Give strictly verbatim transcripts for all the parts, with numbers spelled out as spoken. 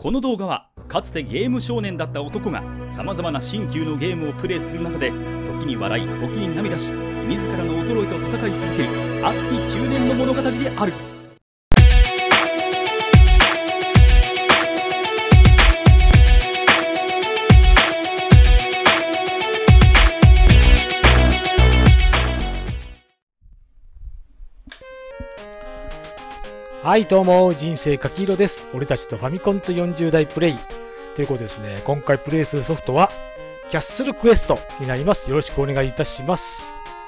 この動画はかつてゲーム少年だった男がさまざまな新旧のゲームをプレイする中で時に笑い時に涙し自らの衰えと戦い続ける熱き中年の物語である。 はいどうも、人生かきいろです。俺たちとファミコンとよんじゅう代プレイということですね。今回プレイするソフトはキャッスルクエストになります。よろしくお願いいたします。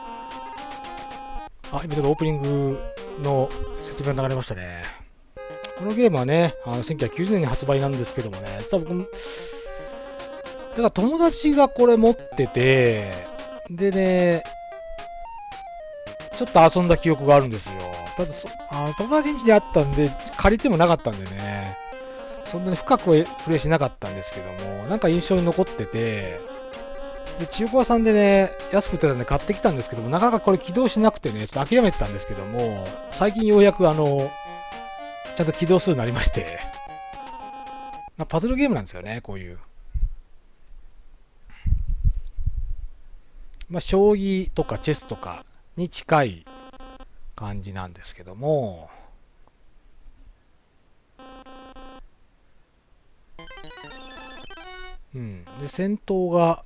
あ、今ちょっとオープニングの説明が流れましたね。このゲームはね、あのせんきゅうひゃくきゅうじゅうねんに発売なんですけどもね、多分だから友達がこれ持ってて、でね、ちょっと遊んだ記憶があるんですよ。ただそあの友達ん家にあったんで借りてもなかったんでね、そんなに深くプレイしなかったんですけども、なんか印象に残ってて、で中古屋さんでね安く売ってたんで買ってきたんですけども、なかなかこれ起動しなくてね、ちょっと諦めてたんですけども、最近ようやくあのちゃんと起動するようになりまして、パズルゲームなんですよね、こういう。まあ将棋とかチェスとかに近い感じなんですけども、うん、で戦闘が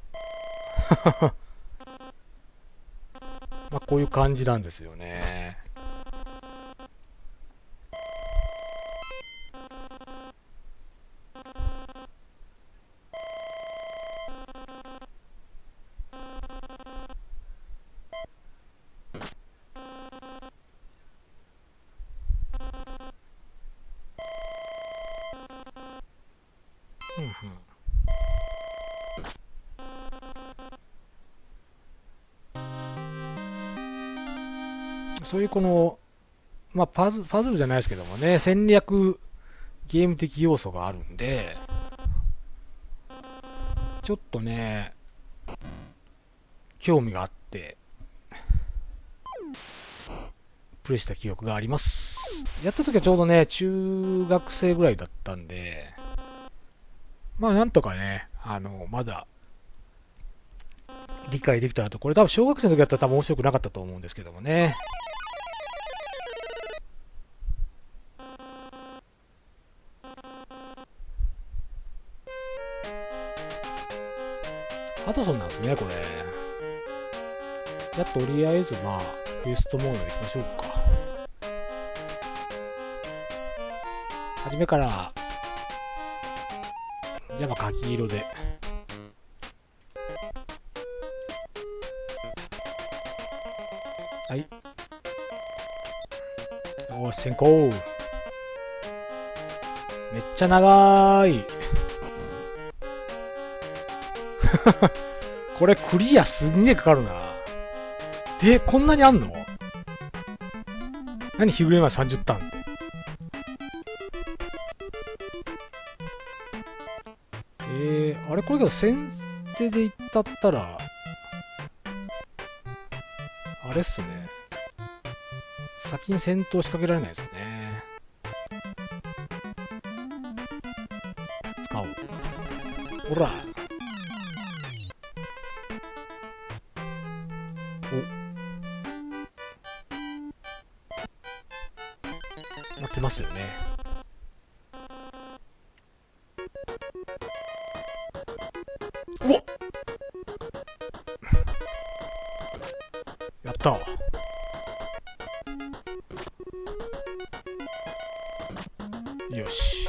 まあこういう感じなんですよね。うんうん、そういうこの、まあ、パズ、パズルじゃないですけどもね、戦略ゲーム的要素があるんで、ちょっとね、興味があって、プレイした記憶があります。やった時はちょうどね、中学生ぐらいだったんで、まあなんとかね、あの、まだ、理解できたなと。これ多分小学生の時だったら多分面白くなかったと思うんですけどもね。ハドソンなんですね、これ。じゃあとりあえずまあ、クエストモードでいきましょうか。はじめから、じゃあまあ、柿色で。はい。よし、先行。めっちゃ長い。これクリアすんげえかかるな。え、こんなにあんの？何日暮れまでさんじゅうターンって。えー、あれこれけど先手でいったったら、あれっすね。先に戦闘仕掛けられないですね。使おう。ほら。お。待ってますよね。うわっ、やったわ。よし。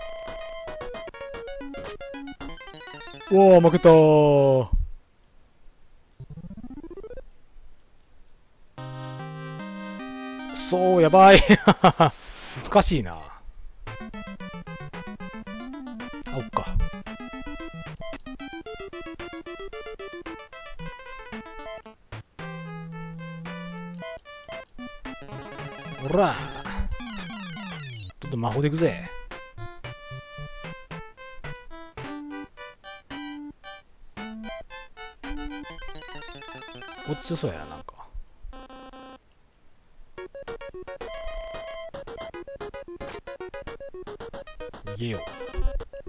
おお、負けたー。そう、やばい。難しいな。あ、おっか。ほら。ちょっと魔法でいくぜ。こっち強そうやな、なんか。逃げよう。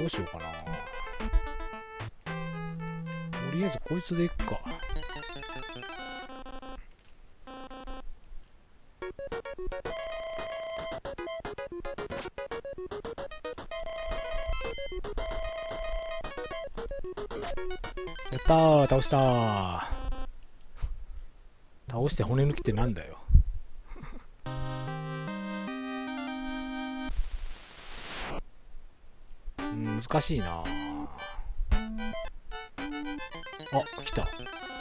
うしようかな。とりあえずこいつでいくか。やったー、倒したー。倒して骨抜きってなんだよ。うん、難しいなー。あ、来た。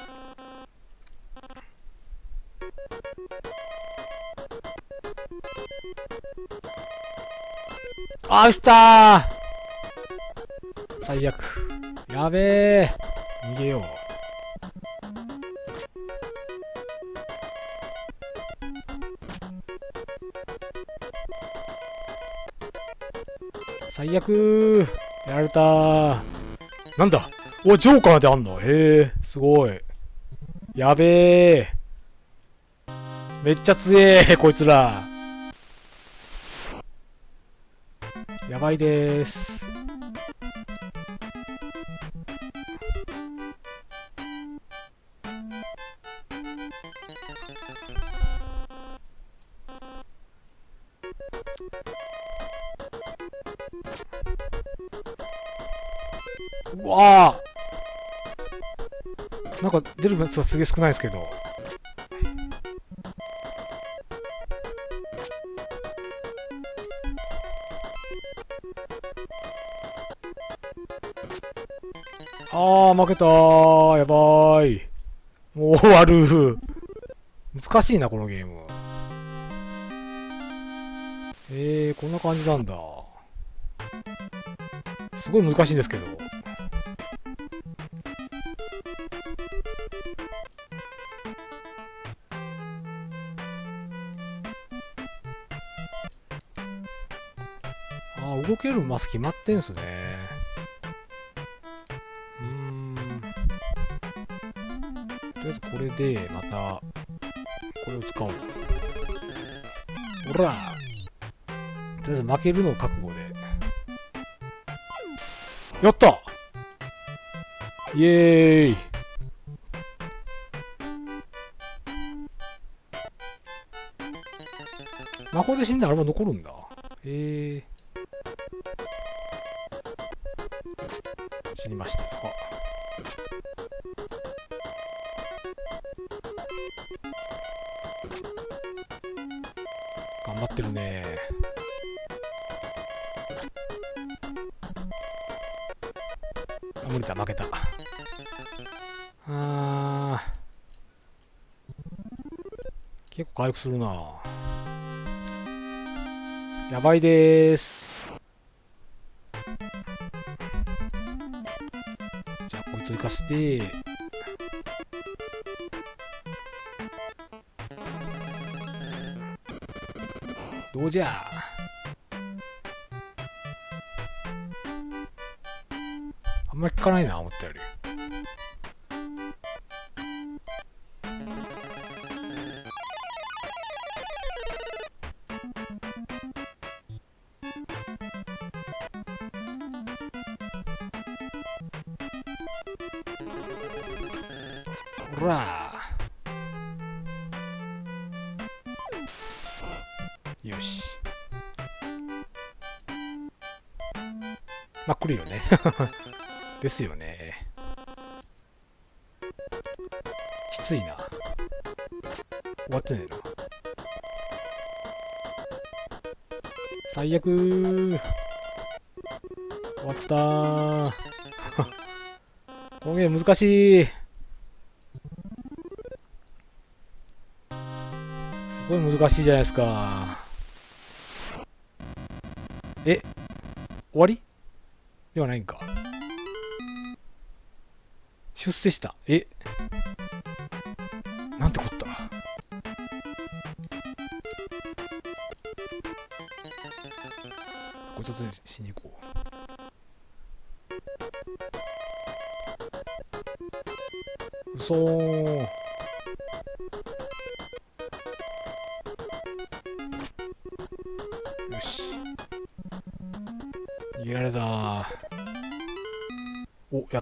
あー、撃ったー。最悪。やべえ。逃げよう。最悪。やられたー。なんだ。お、ジョーカーであんの。へえ、すごい。やべえ。めっちゃ強え、こいつら。やばいでーす。うわー、なんか出るやつはすげえ少ないですけど。あー、負けたー。やばーい。もう終わる。難しいな、このゲーム。えー、こんな感じなんだ。すごい難しいんですけど。あー、動けるマス決まってんすね。うーん。とりあえずこれで、また、これを使おう。ほら！とりあえず負けるのを覚悟で。やった！イエーイ！魔法で死んだらあれも残るんだ。へえー。死にました。あ、頑張ってるね。あ、無理だ、負けた。あー、結構回復するな。やばいでーす。じゃあこいつを生かして、どうじゃ。あんまり効かないな、思ったより。ほらー。よし。まあ来るよね。ですよね。きついな。終わってないな。最悪ー。終わったー。このゲーム難しい。すごい難しいじゃないですか。え、終わりではないんか。出世した。え、なんてこった。こいつとしに行こう。うそー。よし。逃げられたー。 お、やった。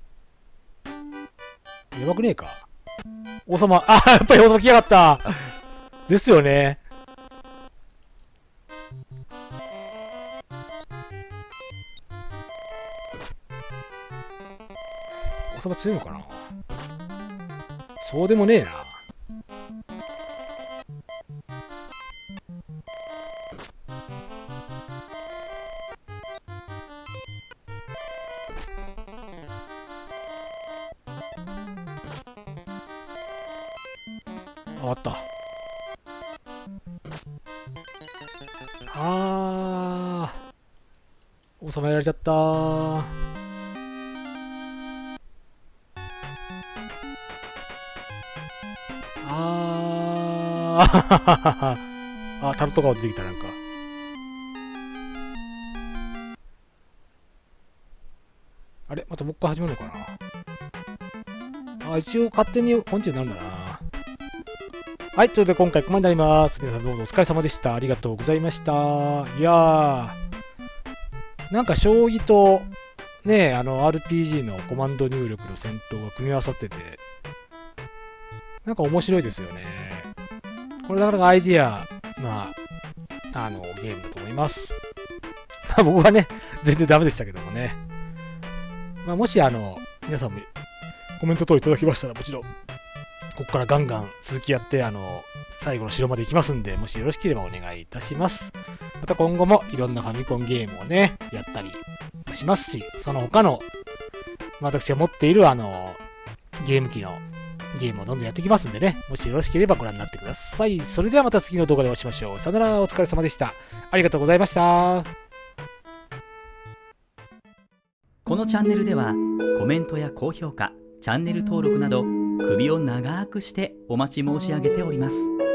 やばくねえか。王様、あ、やっぱり王様来やがった。ですよね。王様強いのかな。そうでもねえな。あ、あった。あー、王様やられちゃったー。あーあ、タルト顔出てきた、なんか。あれまたもう一回始まるのかな。あ、一応勝手に本地になるんだな。はい、ということで今回ここまでになります。皆さんどうぞお疲れ様でした。ありがとうございました。いやー、なんか将棋と、ね、あの アールピージー のコマンド入力の戦闘が組み合わさってて、なんか面白いですよね。これなかなかアイディアな、あの、ゲームだと思います。僕はね、全然ダメでしたけどもね。まあ、もしあの、皆さんもコメント等いただきましたら、もちろん、ここからガンガン続きやって、あの、最後の城まで行きますんで、もしよろしければお願いいたします。また今後もいろんなファミコンゲームをね、やったりしますし、その他の、私が持っているあの、ゲーム機のゲームをどんどんやっていきますんでね、もしよろしければご覧になってください。それではまた次の動画でお会いしましょう。さよなら、お疲れ様でした。ありがとうございました。 このチャンネルではコメントや高評価、チャンネル登録など首を長くしてお待ち申し上げております。